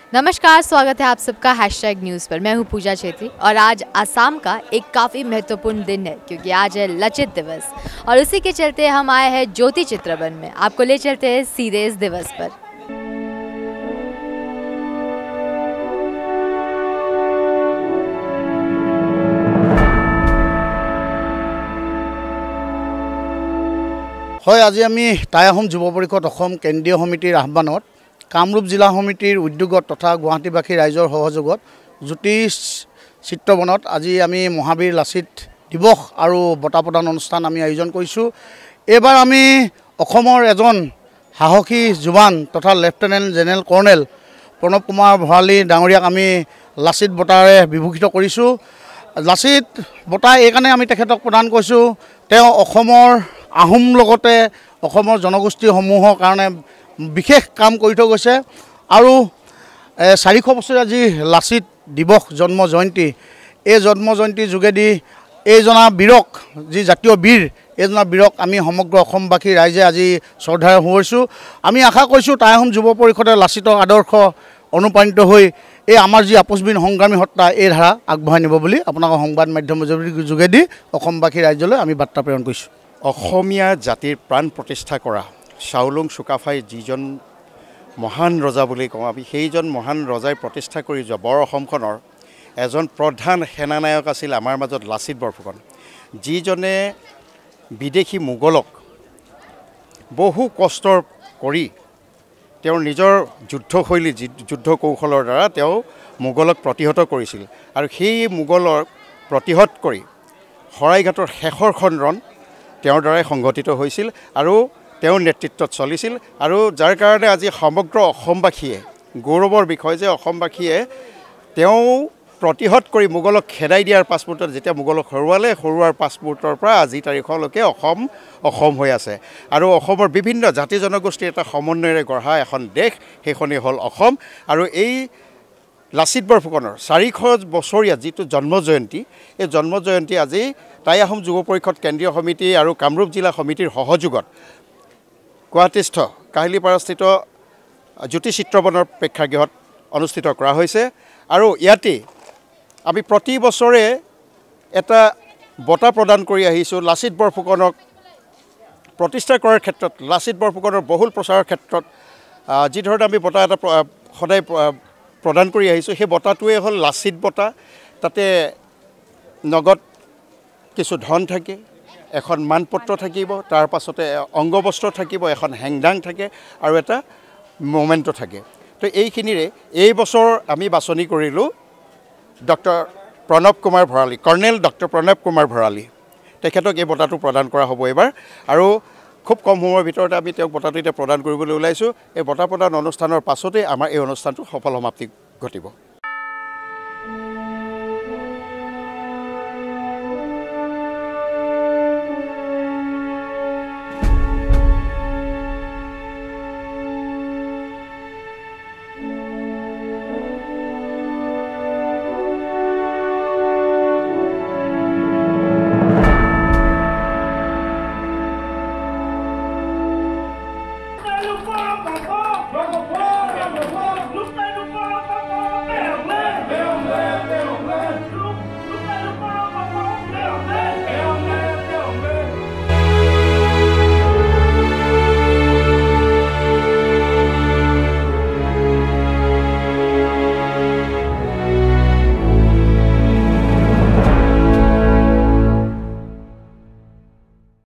नमस्कार, स्वागत है आप सबका हैशटैग न्यूज़ पर। मैं हूं पूजा छेत्री और आज असम का एक काफ़ी महत्वपूर्ण दिन है क्योंकि आज है लचित दिवस और उसी के चलते हम आए हैं ज्योति चित्रवन में। आपको ले चलते हैं सीधे इस दिवस पर। হয়, আজি আমি টাই আহোম যুৱ পৰিষদ অসম কেন্দ্ৰীয় সমিতিৰ আহ্বানত কামৰূপ জিলা সমিতিৰ উদ্যোগত তথা গুৱাহাটীবাসী ৰাইজৰ সহযোগত জ্যোতি চিত্ৰবনত আজি আমি মহাবীৰ লাচিত দিৱস আৰু বঁটা প্ৰদান অনুষ্ঠান আমি আয়োজন কৰিছোঁ। এইবাৰ আমি অসমৰ এজন সাহসী জোৱান তথা lieutenant general colonel Pranab Kumar Bharali ডাঙৰীয়াক আমি লাচিত বঁটাৰে বিভূষিত কৰিছোঁ। লাচিত বঁটা এইকাৰণে আমি তেখেতক প্ৰদান কৰিছোঁ, তেওঁ অসমৰ আহোম লগতে অসমৰ জনগোষ্ঠীসমূহৰ কাৰণে বিশেষ কাম কৰি থৈ গৈছে আৰু 400 বছৰীয়া যি লাচিত দিৱস জন্ম জয়ন্তী, এই জন্ম জয়ন্তীৰ যোগেদি এইজনা বীৰক, যি জাতীয় বীৰ, এইজনা বীৰক আমি সমগ্ৰ অসমবাসী ৰাইজে আজি শ্ৰদ্ধাৰে সোঁৱৰিছোঁ। আমি আশা কৰিছোঁ টাই আহোম যুৱ পৰিষদে লাচিতৰ আদৰ্শ অনুপ্ৰাণিত হৈ এই আমাৰ যি আপোচবিহীন সংগ্ৰামী সত্তা এই ধাৰা আগবঢ়াই নিব বুলি আপোনালোকৰ সংবাদ মাধ্যমৰ যোগেদি অসমবাসী ৰাইজলৈ আমি বাৰ্তা প্ৰেৰণ কৰিছোঁ। অসমীয়া জাতিৰ প্ৰাণ প্ৰতিষ্ঠা কৰা চাউলুং চুকাফাই যিজন মহান ৰজা বুলি কওঁ আমি, সেইজন মহান ৰজাই প্ৰতিষ্ঠা কৰি যোৱা বৰ অসমখনৰ এজন প্ৰধান সেনানায়ক আছিল আমাৰ মাজত লাচিত বৰফুকন, যিজনে বিদেশী মোগলক বহু কষ্টৰ কৰি তেওঁৰ নিজৰ যুদ্ধশৈলী যুদ্ধ কৌশলৰ দ্বাৰা তেওঁ মোগলক প্ৰতিহত কৰিছিল আৰু সেই মোগলক প্ৰতিহত কৰি শৰাইঘাটৰ শেষৰখন ৰণ তেওঁৰ দ্বাৰাই সংঘটিত হৈছিল আৰু তেওঁৰ নেতৃত্বত চলিছিল আৰু যাৰ কাৰণে আজি সমগ্ৰ অসমবাসীয়ে গৌৰৱৰ বিষয় যে অসমবাসীয়ে তেওঁ প্ৰতিহত কৰি মোগলক খেদাই দিয়াৰ পাছমুহূৰ্তত যেতিয়া মোগলক হৰুৱাৰ পাছমুহূৰ্তৰ পৰা আজি তাৰিখলৈকে অসম হৈ আছে আৰু অসমৰ বিভিন্ন জাতি জনগোষ্ঠীৰ এটা সমন্বয়েৰে গঢ়া এখন দেশ, সেইখনেই হ'ল অসম। আৰু এই লাচিত বৰফুকনৰ 400 বছৰীয়া যিটো জন্ম জয়ন্তী, এই জন্ম জয়ন্তী আজি টাই আহোম যুৱ পৰিষদ কেন্দ্ৰীয় সমিতি আৰু কামৰূপ জিলা সমিতিৰ সহযোগত গুৱাহাটীস্থ কাহিলীপাৰাস্থিত জ্যোতি চিত্ৰবনৰ প্ৰেক্ষাগৃহত অনুষ্ঠিত কৰা হৈছে আৰু ইয়াতে আমি প্ৰতি বছৰে এটা বঁটা প্ৰদান কৰি আহিছোঁ লাচিত বৰফুকনক প্ৰতিষ্ঠা কৰাৰ ক্ষেত্ৰত, লাচিত বৰফুকনৰ বহুল প্ৰচাৰৰ ক্ষেত্ৰত যি ধৰণে আমি বঁটা এটা সদায় প্ৰদান কৰি আহিছোঁ, সেই বঁটাটোৱে হ'ল লাচিত বঁটা। তাতে নগদ কিছু ধন থাকে, এখন মানপত্ৰ থাকিব, তাৰ পাছতে অংগবস্ত্ৰ থাকিব, এখন হেংদাং থাকে আৰু এটা মমেণ্টো থাকে। তো এইখিনিৰে এই বছৰ আমি বাছনি কৰিলোঁ doctor Pranab Kumar Bharali, colonel doctor Pranab Kumar Bharali. তেখেতক এই বঁটাটো প্ৰদান কৰা হ'ব এইবাৰ আৰু খুব কম সময়ৰ ভিতৰতে আমি তেওঁক বঁটাটো এতিয়া প্ৰদান কৰিবলৈ ওলাইছোঁ। এই বঁটা প্ৰদান অনুষ্ঠানৰ পাছতেই আমাৰ এই অনুষ্ঠানটো সফল সমাপ্তি ঘটিব।